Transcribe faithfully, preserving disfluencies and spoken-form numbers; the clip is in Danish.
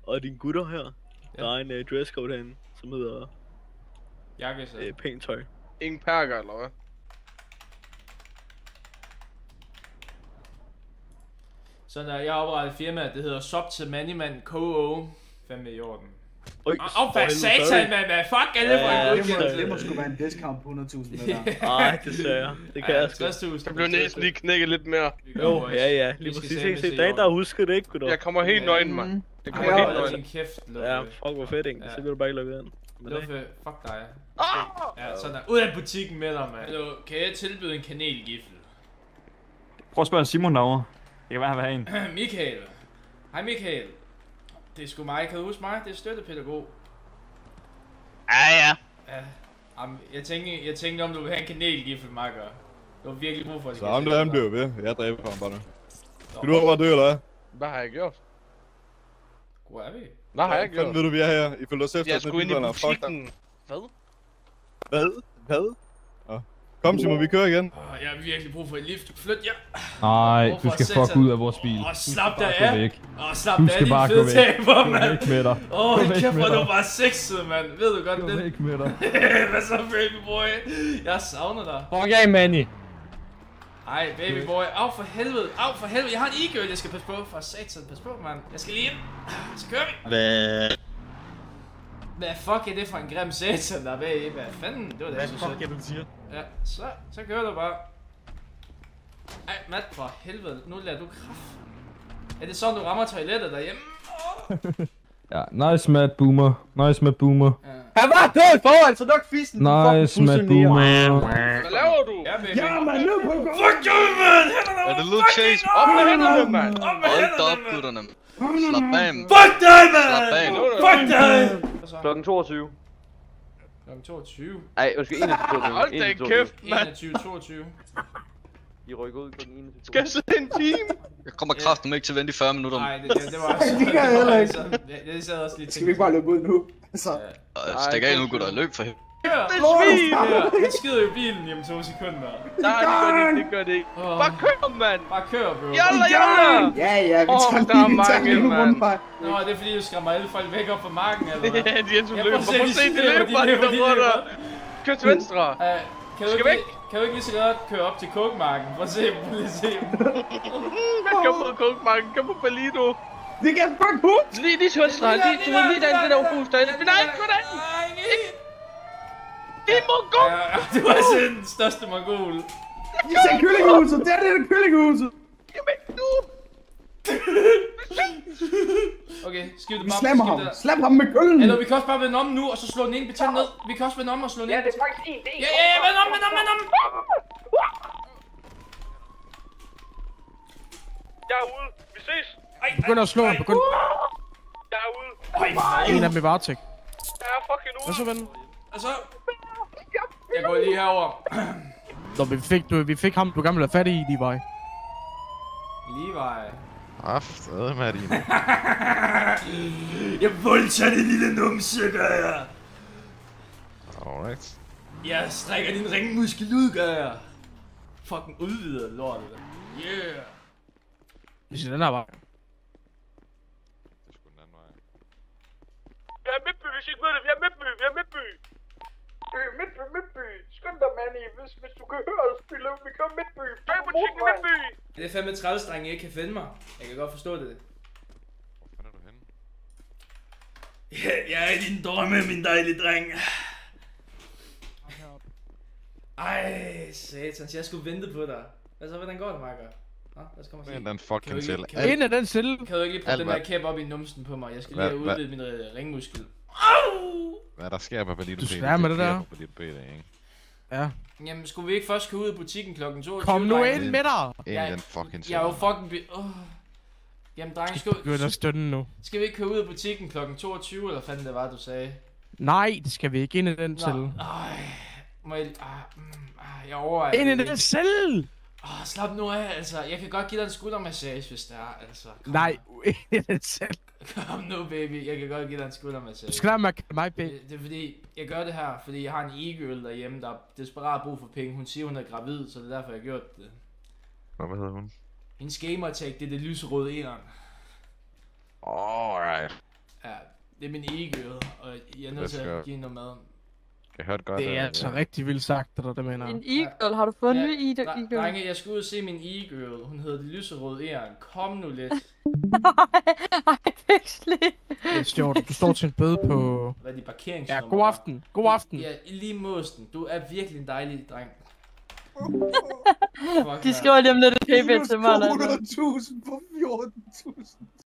og dine gutter her. Ja. Der er en uh, dresscode herinde, som hedder Jakkesæt. uh, pænt tøj. Ingen perker, eller hvad? Så der, jeg har oprettet et firma, det hedder Sop til Maniman K O. Fandme i orden. Oj, Åh, oh, hvad satan, man, hvad fuck er det for en godkendelse? Det må sgu være en discount på hundrede tusind med der. Ej, desværre. Det kan jeg sgu. tres tusind. Jeg blev næsten lige knækket lidt mere. Jo, ja, ja. Lige præcis. Se, se, der er en, der har husket det, ikke, gutter? Jeg kommer helt nøgen, mand. Jeg kommer Ej, helt hold nøgen. din kæft, Luffe. Ja, fuck hvor fedt, ikke? Så kan du bare ikke lukke ind. Luffe, fuck dig. Ja, sådan der. Ud af butikken med dig, mand. Hallo, kan jeg tilbyde en kanelgifle? Prøv at spørge Simon derovre. Det kan være, han vil have en. Michael. Hej Michael. Det er sgu mig, kan du huske mig? Det er støttepædagog. Ja, ja. Ja. Jamen, jeg tænkte, jeg tænkte om du vil have en kanelgifle, makker. Du har virkelig brug for det. Så ham der, han bliver ved. Jeg dræber ham bare nu. Skal du over dø, eller hvad? Hvad har jeg gjort? Hvor er vi? Hvad har jeg Hvordan gjort? ved du, vi er her? I følger os efter. Jeg er sgu inde i butikken. Hvad? Hvad? Hvad? Kom Simon, vi kører igen. Oh, jeg har virkelig brug for et lift. Flyt jer. Nej, du skal fuck ud af vores bil. Åh, oh, slap dig af. af. Åh, oh, slap Du dig af, skal din bare gå fede væk. taber, Gå mand. væk med dig. Åh, Gå oh, væk kæft, med hvor du dig. bare sexet, mand. Ved du godt Gå det? væk med dig. Hvad så, babyboy? Jeg savner dig. Fuck af, Manny. Ej, babyboy. Au for helvede. Au for helvede. Jeg har en e-girl, jeg skal passe på. For satan, pas på, mand. Jeg skal lige ind. Så kører vi. Hvad? Hvad fuck er det for en grim satan, der er bag i? Hvad fanden? Det var da Hvad så fuck sødt. er det, du siger? Ja, så, så kører du bare. Ej, Matt, for helvede. Nu lader du kraft. Er det sådan, du rammer toilettet derhjemme? Oh. Ja, nice Matt Boomer. Nice Matt Boomer. Ja. Han var død foran, så nok fissen. Nice Matt Boomer. Hvad laver du? Ja, baby. Ja, man, nu på gå. Fuck you, man! Hænderne Er det lidt chase? Op med hænderne, mand! Op med Hold da hænderne, op, mand! gutterne. Slap af, mand. Fuck dig, Slap af. man! Fuck dig! Klokken toogtyve. Klokken toogtyve. Ej, undskyld, enogtyve toogtyve. Hold da kæft, mand! enogtyve toogtyve. I rykker ud klokken enogtyve. Skal jeg sidde en time? Jeg kommer kraften ikke til at vente i fyrre minutter. Nej, det, det, det var også... Det kan jeg heller ikke. Det, det sad også lidt... Skal vi ikke bare løbe ud nu? Så. Stik af nu, gutter. Løb for helvede. Kør! Det er svin! Han skider jo bilen hjemme to sekunder. Nej, det gør det ikke, det gør det ikke. Bare kør, mand! Bare kør, bro. Jalla, jalla! Ja, ja, vi Åh, tager der er lige, vi tager mange, lige en mand. rundvej. Nå, det er fordi, du skræmmer alle folk væk op fra marken, eller hvad? Ja, de er som Ja, løber. prøv at se, Prøv at de se, de løber, løber, de de løber, de løber. løber. Kør til venstre. Uh, kan, du Skal ikke, væk. kan du ikke lige så godt køre op til Kåkmarken? Prøv at se dem, prøv lige at se dem. Kom på Kåkmarken, kom på Berlino. Vi kan fuck hus. Lige, lige til venstre. Lige, du er lige derinde, det der hus derinde. Nej, gå derinde. Det er mongol. Ja, du er altså den største mongol. Vi ser kyllingehuset. Det er det, der kyllingehuset. Jamen, nu. Okay, skiv det Vi bare. slammer skiv ham. det der. Slap ham med køllen. Eller vi kan også bare vende om nu, og så slå den ene betjent ned. Vi kan også vende om og slå den Ja, ind. det er faktisk en del. Ja, ja, ja, vend om, vend om, vend om. Jeg er ude. Vi ses. Ej, Begynder at slå ham. Begynd... Jeg er ude. Ej, En af dem i varetægt. Jeg er fucking ude. Hvad så, ven? og så... Jeg går lige herover. Nå, vi fik, du, vi fik ham, du gerne ville have fat i, Levi. Levi. Afsted med din. Jeg voldtager det lille numse, gør jeg. Alright. Jeg strækker din ringmuskel ud, gør jeg. Fucking udvider lortet. Yeah. Vi siger den her vej. Det er sgu den anden vej. Vi er Midtby, hvis I ikke ved det. Vi er Midtby, vi er Midtby. Øh, Midtby, Midtby. Skynd dig, Manny. Hvis, hvis du kan høre os spille, vi kører Midtby. Bag butikken i Midtby. Det er fandme træls, drenge, jeg ikke kan finde mig. Jeg kan godt forstå det. Hvor fanden er du henne? Ja, jeg er din drømme, min dejlige dreng. Ej, satans, jeg skulle vente på dig. Hvad så, hvordan går det, Marker? Nå, lad os komme og se. Den den fucking til. Ind af den celle. Kan du ikke lige putte Alt den der hvad- kæp op i numsen på mig? Jeg skal Hvad- lige have hvad- udvidet min øh, ringmuskel. Au! Hvad der sker på Berlin? Du sværger med det der. På dit bed, ikke? Ja. Jamen, skulle vi ikke først køre ud af butikken klokken toogtyve? Kom nu drenge? ind med dig. Ind i den fucking Jeg er jo fucking... Be- oh. Jamen, drenge, skal, Begynd at stønne nu. skal vi ikke køre ud af butikken klokken toogtyve, eller fanden det var, du sagde? Nej, det skal vi ikke ind i den celle. Ej, må jeg... Ah, mm, ah, jeg overvejer... Ind i det den celle! Åh, oh, slap nu af, altså. Jeg kan godt give dig en skuldermassage, hvis det er, altså. Kom. Nej, ind i den celle. Kom nu, baby. Jeg kan godt give dig en skuldermassage. Du skal lade mig kalde mig, baby. Det, det er fordi, jeg gør det her, fordi jeg har en e-girl derhjemme, der er desperat brug for penge. Hun siger, hun er gravid, så det er derfor, jeg har gjort det. Hvad hedder hun? Hendes gamertag, det er det lyserøde eneren. Alright. Ja, Det er min e-girl, og jeg er nødt til at give noget mad. Jeg hørte godt. Det er altså rigtig vildt sagt, det der, det mener. En e-girl, har du fået en ny e-girl? Drenge, jeg skal ud og se min e-girl. Hun hedder det lyserøde æren. Kom nu lidt. Ej, Pixley. Det er sjovt, du står til en bøde på... Hvad er de parkeringsnummer? Ja, god aften. God aften. Ja, i lige måsten. Du er virkelig en dejlig dreng. De skriver lige om lidt et p-bit til mig. hundrede tusind på fjorten tusind.